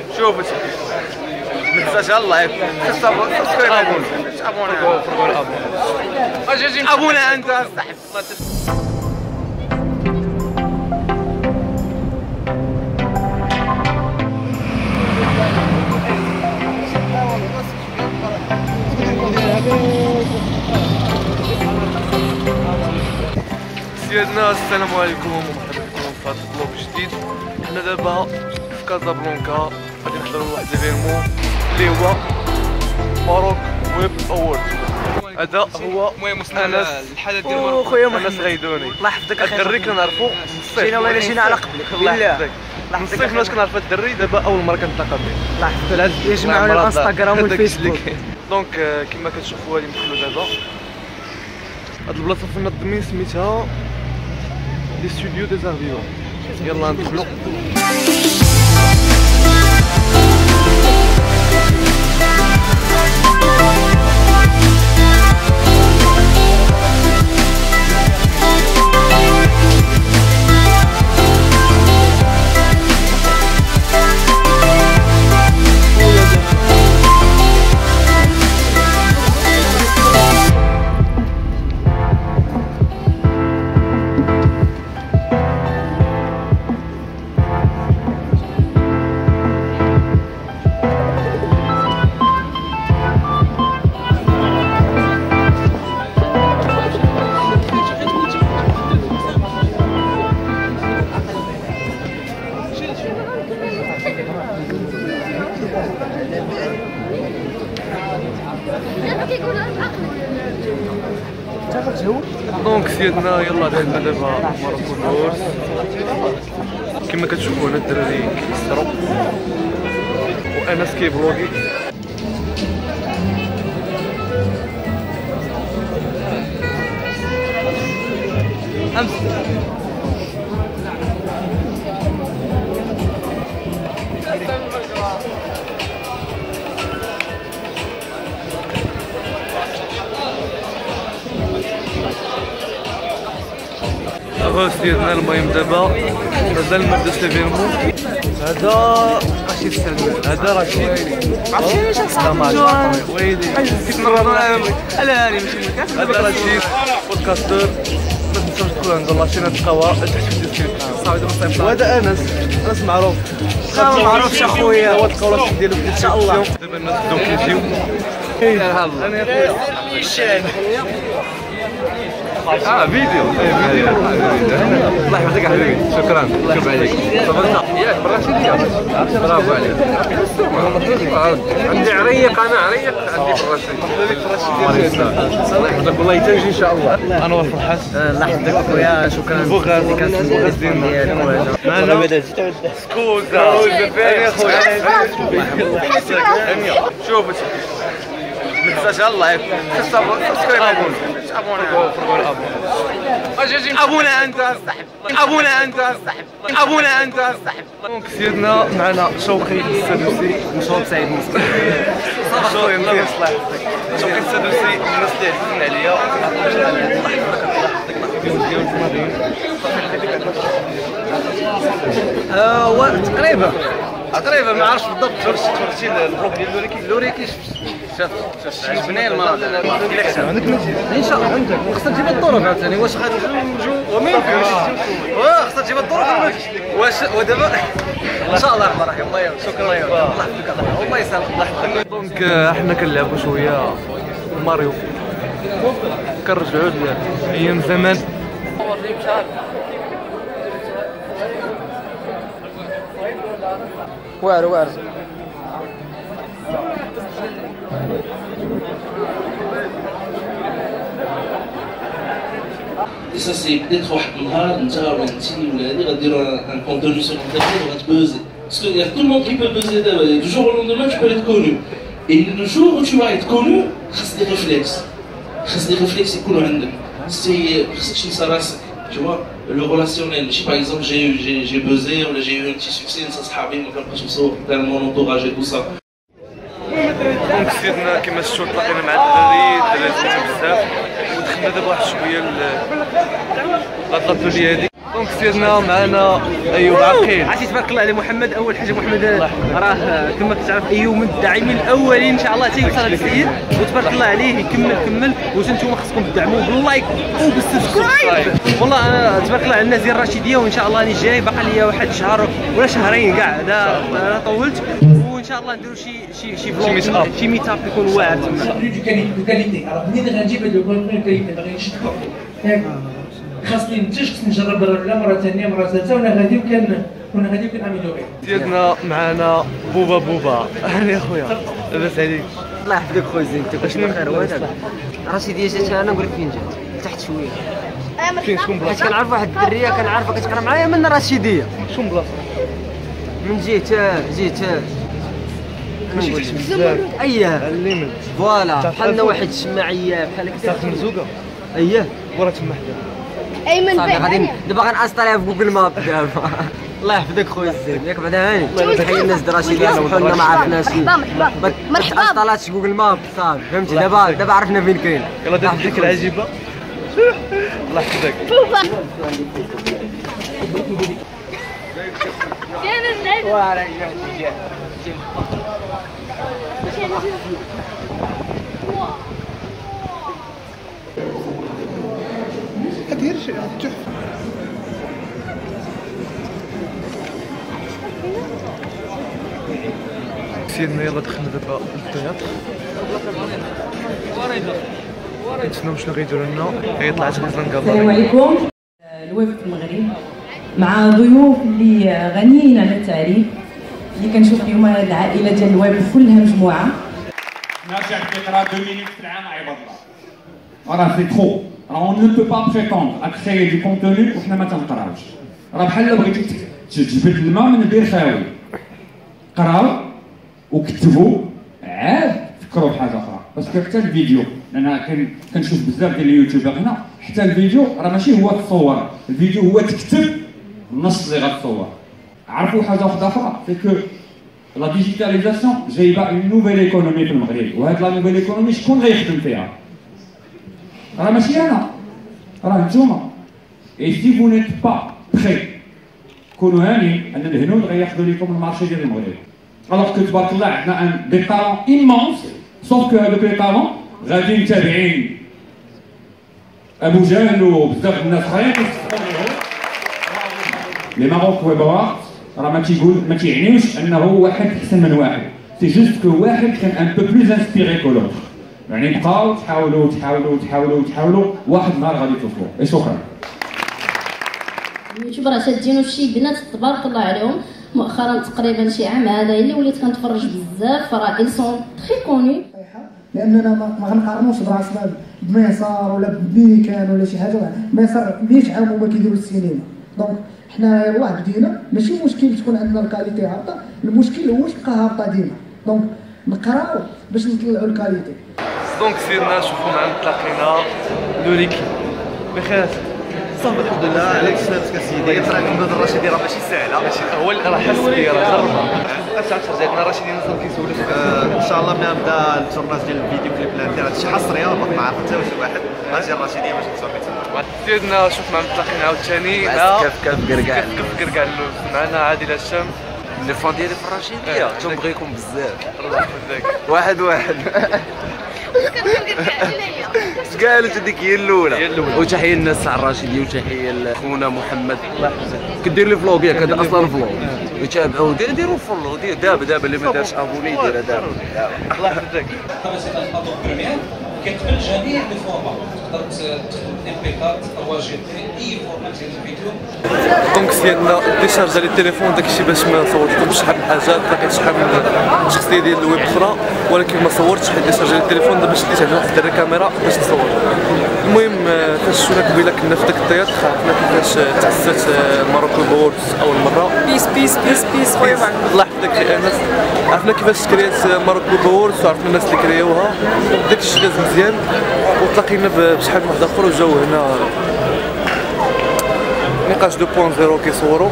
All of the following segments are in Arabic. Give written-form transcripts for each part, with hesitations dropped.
شوف ما تنساش اللايك سبسكرايب ابونا انت صاحب. سيادنا السلام عليكم ومرحبا بكم في هذا الفلوق جديد. حنا دابا في كازابلانكا غادي نحضروا واحد ليفيرمون اللي هو ماروك ويب اوورد. هذا هو انس الحدث ديال ماروك خويا انس غيدوني. الله يحفظك اخي الدري كنعرفو جينا والله جينا على قبلك بالله الصيف فاش كنعرف الدري دابا اول مره كنتلاقى به. الله يحفظك يجمعونا الانستغرام والفيسبوك. دونك كما كتشوفوا غادي ندخلوا دابا هاد البلاصه فين منظمين سميتها لي ستوديو دي زارفيو. يلا ندخلوا. دونك سيدنا يلا دخلنا دابا ماروكو دورس. كما كتشوفوا هنا الدراري كيسروا وانس كيبلوغي. سيدنا المهم دابا مازال ما بداش ليفيرمون. هذا رشيد السعدوني. هذا رشيد عرفتي علاش صاحبي ويلي كيف نرى لا ماشي هذا رشيد بودكاستر. ما تنساوش تدخلوا عند لاشين القهوه تحت في الديسكريبشن. صافي دابا صايفط. وهذا انس معروف معروف اخويا. هو تلقاو راسكم ديالو في الديسكريبشن. دابا الناس بداو كيجيو. انا يا خويا الشاهد فيديو الله يحفظك حبيبي. شكرا شكرا عليك. صبرت ياك بالرشيديه. برافو عليك. عندي عريق انا عندي بالرشيديه. الله يحفظك والله يتنجي ان شاء الله. انا فرحان. الله يحفظك اخويا. شكرا البوغاز كانت البوغاز ديالنا مالو سكوزا يا خويا. شوف ما تنساش اللايك سبسكرايب ابونا انت صاحب ابونا انت صاحب. دونك سيدنا معنا شوقي السدوسي وشوق سعيد مسكين. شوقي الله يصلح شوقي السدوسي الناس اللي عزيزين عليا. هو تقريبا ما عرفتش بالضبط. فرشتي البلوك ديال لوريكي شاف عجبني المرض ان شاء الله. عندك خصك تجيب الطرق عاوتاني. واش غنجو وما يمكنش خصك تجيب الطرق واش ودابا ان شاء الله الرحمن الرحيم. الله شكرا الله يحفظك الله يسلمك الله يحفظك. دونك حنا كنلعبوا شويه ماريو كنرجعوا لايام زمان. واعر ça c'est peut-être واحد النهار انت ولا انت ولا هادي غديروا ان كونتوني سور انترنيت وغتبوزي. Parce qu'il y a tout le monde qui peut buzzer d'abord. Du jour au lendemain, tu peux être connu. Et le jour où tu vas être connu, c'est des réflexes. C'est des réflexes, c'est cool. C'est ça reste. Tu vois, le relationnel. Si par exemple j'ai buzzé, j'ai eu un petit succès, ça sera bien, dans mon entourage et tout ça. دونك سيدنا كما شفتوا تلاقينا مع الدراري زوين بزاف ودخلنا دابا واحد شويه لهاد لاتولي هادي. دونك سيدنا معنا ايوب عقيل. عرفتي تبارك الله على محمد. اول حاجه محمد راه كما كتعرف ايوب من الداعمين الاولين ان شاء الله تيوصل هذا السيد، وتبارك الله عليه يكمل وانتم خصكم تدعموه باللايك وبالسبسكرايب. والله انا تبارك الله على الناس ديال الرشيديه، وان شاء الله راني جاي باقي ليا واحد شهر ولا شهرين كاع، انا طولت، وان شاء الله نديروا شي فلوق شي ميت اب يكون واعر تما. دو كاليتي. راه منين غنجيب هاد الكونتون كاليتي باغي نشدكم ياك خاصني ننتج، خصني نجرب مره ثانيه مره ثالثه، وانا غادي وكناميليوري. سيدنا معنا بوبا هاني اخويا لاباس عليك؟ الله يحفظك خويا زين، انت كلشي بخير. وهذاك رشيديه جات انا نقول لك فين جات تحت شويه. فين شكون بلاصه؟ حيت كنعرف واحد الدريه كنعرفها كتقرا معايا من رشيديه. شكون بلاصه؟ من جيت ماشي بزاف. اييه الليمت فوالا بحالنا واحد الشماعيه بحال هكا ساق مرزوقه. اييه ورا تما حدا ايمن صافي غادي بعد دابا غنأسطاليها في جوجل ماب دابا. الله يحفظك خويا الزين ياك بعدا هاني. تحية الناس د رشيديه سمحوا لنا ما عرفناش. مرحبا ما تأسطالاتش جوجل ماب صافي فهمتي. دابا عرفنا فين كاين. يلاه درت ديك العجيبه. الله يحفظك. بوبا كان الناس سيدنا يلا دخلنا دابا للتياتر. نتسناو شنو غيديروا لنا. هي طلعت غزلان السلام عليكم. الوفد المغرب مع ضيوف اللي غنيين على التعريف، اللي كنشوف اليوم هذه العائله ديال الوفد كلها مجموعه. نرجع تقرا 2 مينوت في العام عباد الله. راه سي ترو. راه اون نو بو با بريتوندر ا كريي دي كونتوني وحنا ما تنقراوش. راه بحال بغيتي تجبد الماء من بير خاوي. قراو وكتبوا عاد فكروا بحاجه اخرى، باسكو حتى الفيديو انا كنشوف بزاف ديال اليوتيوبر هنا، حتى الفيديو راه ماشي هو تصور، الفيديو هو تكتب النص اللي غتصور. عرفوا حاجه واحده اخرى سي كو لا ديجيتاليزاسيون جايبه اون نوفيل ايكونومي في المغرب، وهاد لا نوفيل ايكونومي شكون غيخدم فيها؟ راه ماشي انا، راه نتوما. اي سي فو نيت با بري كونوا هانيين ان الهنود غياخذوا لكم المارشي ديال المغرب. الوغ كو تبارك الله عندنا دي طالون ايمونس، سوف كو هادوك لي طالون غاديين تابعين ابو جهل وبزاف الناس اخرين كيستحقوا ليهم. لي ماروك ويبوار راه ما تيعنيوش انه واحد احسن من واحد، سي جوست كو واحد كان ان بو بلوز انسبيري كو لوتر. يعني بقاو تحاولوا واحد نهار غادي توصلوا. اي شكرا. اليوتيوب راه شادينو شي بنات تبارك الله عليهم مؤخرا تقريبا شي عام هذا اللي وليت كنتفرج بزاف، راه ils sont très connus. لاننا ما غنقارنوش براسنا بميسار ولا بميكان ولا شي حاجه. ميسار 100 عام وما كيديروا السينما، دونك حنا يلاه بدينا. ماشي مشكل تكون عندنا الكاليتي هابطه، المشكل هو تبقى هابطه ديما، دونك نقراو باش نطلعوا الكاليتي. دونك سيرنا شوفوا معنا تلاقينا لوليكي بخير. صافي الحمد لله. عليك سلامتك اسيدي. طلعكم بهاد الرشيدي راه ماشي ساهله. ماشي هو اللي راه حس بيه راه جربها. اش عرفت جاتنا رشيدي نصل كيسولك. ان شاء الله ملي نبدا التورناج ديال الفيديو كليب ندير هادشي حصريه باقي ما عرفت حتى شي واحد. غاجي الرشيديه باش نصور تما. سيدنا شوف معنا تلاقينا عاوتاني كيف كركاع كركاع معنا عادل هشام لي فان ديالي في الرشيديه تنبغيكم بزاف. الله يحفظك. واحد قالت هذيك هي الاولى. وتحيه للناس تاع الرشيديه وتحيه لخونا محمد. الله يحفظك. كدير لي فلوق ياك هذا اصلا فلوق يتابعوا ديروا فولو دابا اللي ما دارش ابوني يديرها دابا. الله يحفظك. كتقبل جميع لي فورمات، تقدر تستخدم ام بي 4 3 جي اي فورمات ديال الفيديو. دونك سيدنا ديشارجا لي التليفون داكشي باش ما صورتكمش شحال من حاجات، لقيت شحال من شخصيه ديال الويب اخرى ولكن ما صورتش حيت ديشارجا لي التليفون دابا شديت عند واحد الدري كاميرا باش نصور. المهم فاش شفنا قبيله كنا في داك التياتر عرفنا كيفاش تاسست ماروكو بورس اول مره. بيس خويا الله يحفظك يا انس. عرفنا كيفاش كريات ماروكو بورس وعرفنا الناس اللي كرياوها داك الشيء داز مزيان. وتلاقينا بشحال من واحد اخر وجاو هنا نقاش 2.0 كيصوروا.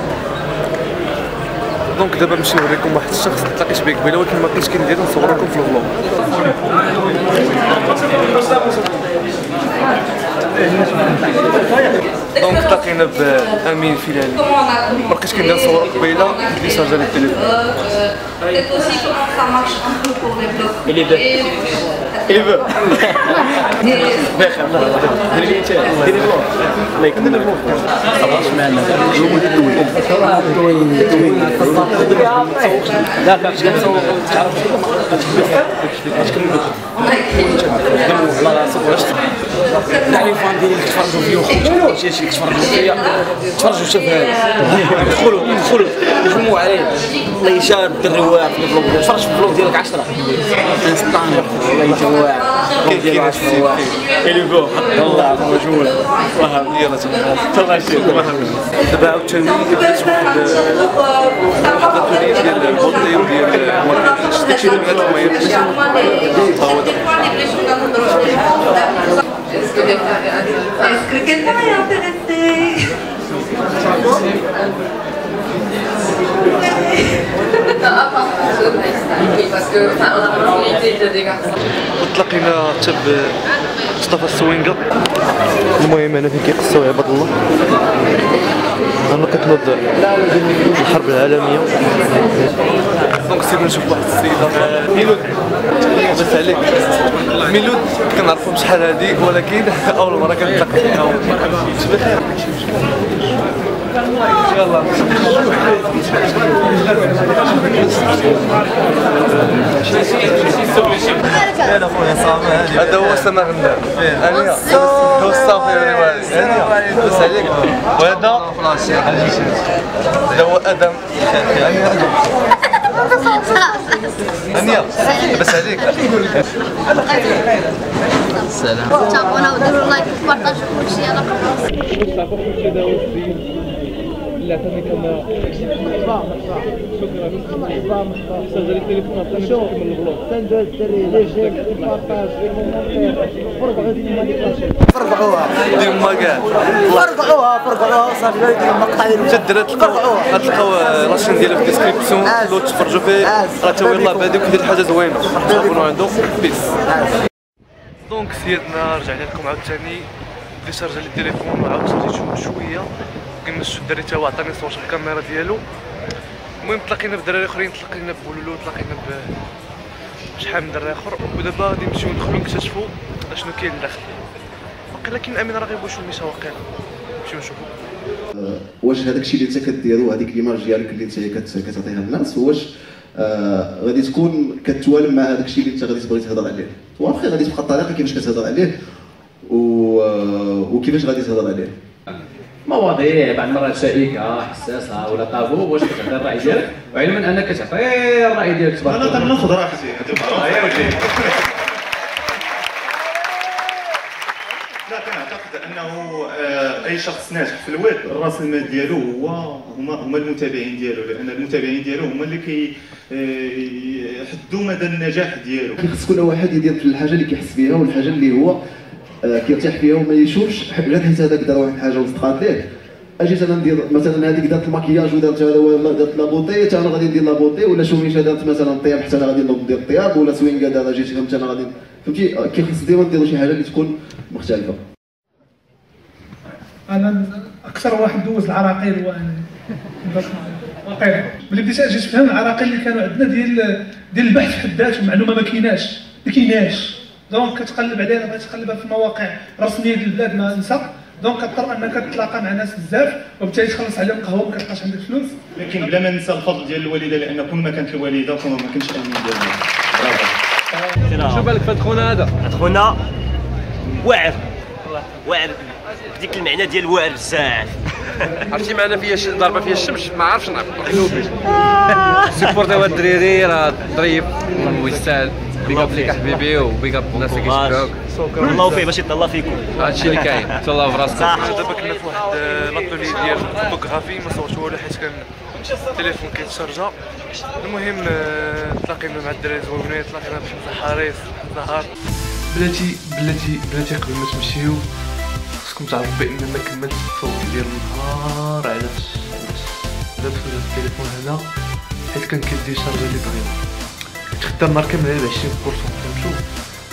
دونك دابا نمشي نوريكم واحد الشخص تلاقيت بيه قبيله ولكن ما كنتش كندير نصور لكم في الفلوق. دونك تلاقينا بامين فيلاني مابقيتش كندير صور قبيله اللي شارجا لي التليفون. اللي veut. بخير الله يرحمه. ديري بلوك. الله يكمل بلوك. خلاص معنا. لا باش كنصور تعرف باش كنبدا. على راسك واش كاع لي فان ديالي كيتفرجوا فيا وخوتي شي كيتفرجوا فيا تفرجوا شوف هذا دخلوا نجموا عليه الله يشار الدري واعر في البلوك تفرج في البلوك ديالك 10 انستاني الله يجي واعر البلوك ديالو 10 واعر اللي فوق الله مجهول واه يلاه تما شي دابا عاوتاني بديت واحد الطريقه ديال البوطي وديال الماركتينغ داكشي اللي بغيت المهم هو Est-ce que quelqu'un est intéressé? Parce que on a la majorité des garçons. تلاقينا حتى بمصطفى السوينقه. المهم انا فين كيقصوا عباد الله انا كتنوض الحرب العالميه. دونك سير نشوف واحد السيده ميلود بس عليك ميلود كنعرفهم شحال هادي ولكن اول مره كنتلاقى معاهم. بخير يلا هذا هو سما غندار انا هو الصافي ولي بس عليك وهذا هذا هو ادم انيا بس عليك السلام تابعونا وديروا لايك وبارطاجيو كلشي يلا لا عطاني كاميرا شكرا سجل التليفون عطاني باش نكمل البلوك سندوز الدري لي جيك بارطاج فرقعوا ديما كاع فرقعوها صافي ديما المقطع ديالهم غتلقاو لاشين ديالها في الديسكريبسيون تقدروا تفرجوا فيه راه تا هو يلاه بهادي وكيدير حاجه زوينه تابونوا عنده بيس. دونك سيدنا رجعنا لكم عاوتاني ديشارجا لي التليفون وعاود شديتو شويه كنا شو الدري تا هو عطاني صور الكاميرا ديالو. المهم تلاقينا بدراري اخرين تلاقينا بولولو تلاقينا بشحال من دراري اخر ودابا غادي نمشيو ندخلو نكتشفو اشنو كاين لداخل. واقيلا كاين امين راه غيبغي شو ميشا واقيلا نمشيو نشوفو واش هذاك الشيء اللي انت كديرو هذيك ليماج ديالك اللي انت كتعطيها للناس واش غادي تكون كتوالم مع هذاك الشيء اللي انت غادي تبغي تهضر عليه واخا غادي تبقى الطريقه كيفاش كتهضر عليه وكيفاش غادي تهضر عليه. مواضيع بعض المرات شائكه حساسه ولا طابو واش كتعطي الراي ديالك وعلما انك كتعطي الراي ديالك تبارك الله. انا كناخذ راحتي يا ولدي. لا كنعتقد انه اي شخص ناجح في الويب راس المال ديالو هما المتابعين ديالو لان المتابعين ديالو هما اللي كيحدوا مدى النجاح ديالو. خص كل واحد يدير في الحاجه اللي كيحس بها والحاجه اللي هو كيرتاح فيها وما يشوفش غير حيت هذاك دار واحد الحاجه وصدقات ليه. اجيت انا ندير مثلا هذيك دارت الماكياج ودارت هذا دارت لابوطي حتى انا غادي ندير لابوطي ولا شوميشه دارت مثلا الطياب حتى انا غادي ندير الطياب ولا سوينكا دار جيت فهمت انا غادي فهمتي كيخص ديما نديرو شي حاجه اللي تكون مختلفه. انا اكثر واحد دوز العراقيل هو انا واقيلا ملي بديت اجي تفهم العراقيل اللي كانوا عندنا ديال البحث في حد ذاته المعلومه ما كايناش دونك كتقلب عليها بغيت تقلبها في المواقع الرسميه ديال البلاد ما نسى دونك كضطر انك تتلاقى مع ناس بزاف وبالتالي تخلص عليهم قهوه ما كتلقاش عندك فلوس. لكن بلا ما ننسى الفضل ديال الوالده لان كل ما كانت الوالده كون ما كانش امين ديالنا. شنو بالك في هاد خونا هذا؟ هاد خونا واعر ديك المعنى ديال واعر بزاف. عرفتي معنا فيها ضربه فيها الشمس ما عرفتش نعرف سيبورتيو الدريري راه ظريف ويستاهل. بيك اب ليك حبيبي وبيك اب الناس اللي كيشبعوك الله فيه باش يطلع فيكم هادشي اللي كاين تهلا في راسك. دابا كنا في واحد لاتولي ديال الفوتوغرافي ما صورتش والو حيت كان التليفون كيتشارجا. المهم تلاقينا مع الدراري زوينين تلاقينا بحمزه حارس زهر. بلاتي قبل ما تمشيو خصكم تعرفوا بان ما كملتش الصوت ديال النهار. علاش درت في التليفون هنا حيت كان كيدي شارجا لي دغيا خدام نهار كامل على 20% فهمتو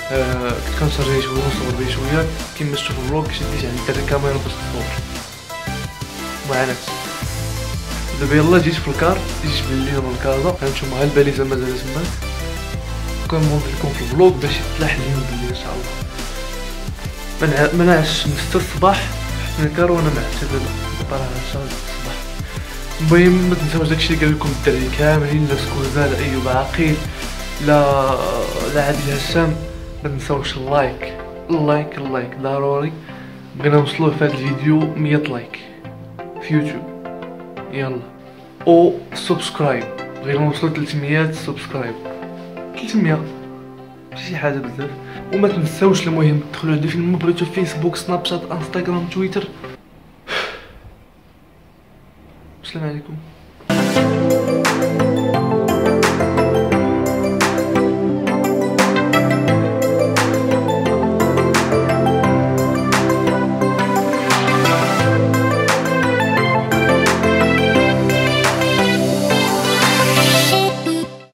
كنت كنشارجي شويه ونصور بيه شويه كيما شفتوا في الفلوق. شديت عند الدري الكاميرا باش تصور معنا. دابا يلاه جيت في الكار، جيت بالليل من كازا، هانتوما ها الباليزه مازال تما. كنمونطي لكم في الفلوق باش يطلع اليوم بالليل ان شاء الله. ما نعش حتى الصباح حتى الكار وانا معتي دابا راه عشا الصباح. المهم ما تنساوش داكشي اللي قال لكم الدراري كاملين، لا سكوزا لا ايوب عقيل لا عادل هشام. ما تنساوش اللايك ضروري. بغينا نوصلوا في هذا الفيديو 100 لايك في يوتيوب، يلا. او سبسكرايب، بغينا نوصلوا 300 سبسكرايب. 300 ماشي حاجه بزاف. وما تنساوش المهم تدخلوا عندي فين ما بغيتو، فيسبوك، سناب شات، انستغرام، تويتر. السلام عليكم.